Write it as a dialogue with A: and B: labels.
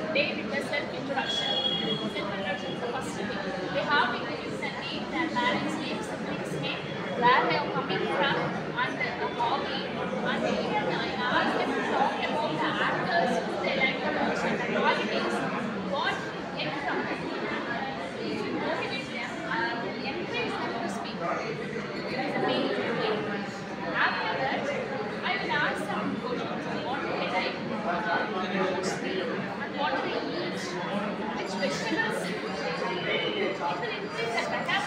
A: day with the self-introduction. Self-introduction is the first thing. They have introduced the name, their parents' name, siblings' name, where they are coming from, and the hobby. And even I asked them to talk about the actors who they like the most and the qualities, what they get from them. You should motivate them and encourage them to speak. That is the main thing. After that, I will ask some questions. What do they like mostly and what do they eat? Which vegetables? It will increase the